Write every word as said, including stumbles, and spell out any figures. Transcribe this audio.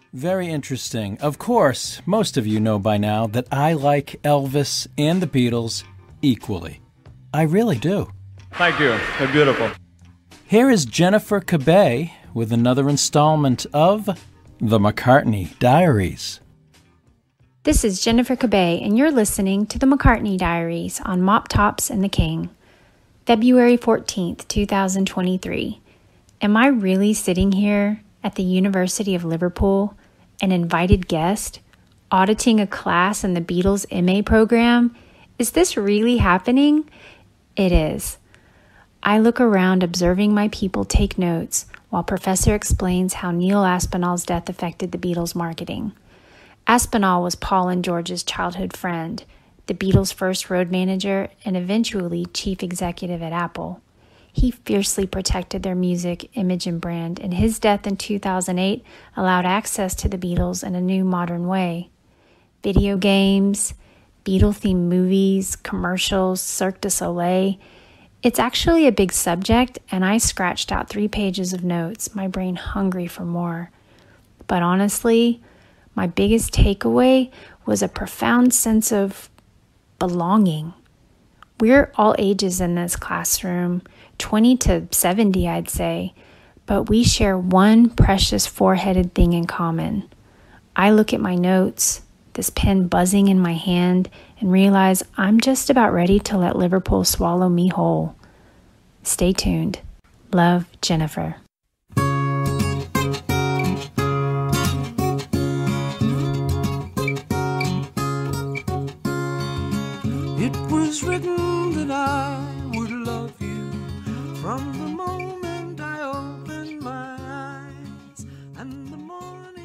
Very interesting. Of course, most of you know by now that I like Elvis and the Beatles equally. I really do. Thank you. They're beautiful. Here is Jennifer Kabay with another installment of The McCartney Diaries. This is Jennifer Kabay, and you're listening to The McCartney Diaries on Mop Tops and the King. February fourteenth, two thousand twenty-three. Am I really sitting here at the University of Liverpool, an invited guest, auditing a class in the Beatles M A program? Is this really happening? It is. I look around observing my people take notes while Professor explains how Neil Aspinall's death affected the Beatles' marketing. Aspinall was Paul and George's childhood friend, the Beatles' first road manager, and eventually chief executive at Apple. He fiercely protected their music, image, and brand, and his death in two thousand eight allowed access to the Beatles in a new modern way. Video games, Beatle-themed movies, commercials, Cirque du Soleil. It's actually a big subject, and I scratched out three pages of notes, my brain hungry for more. But honestly, my biggest takeaway was a profound sense of belonging. We're all ages in this classroom, twenty to seventy, I'd say, but we share one precious four-headed thing in common. I look at my notes, this pen buzzing in my hand, and realize I'm just about ready to let Liverpool swallow me whole. Stay tuned. Love, Jennifer. It was written that I would love you from the moment I opened my eyes, and the morning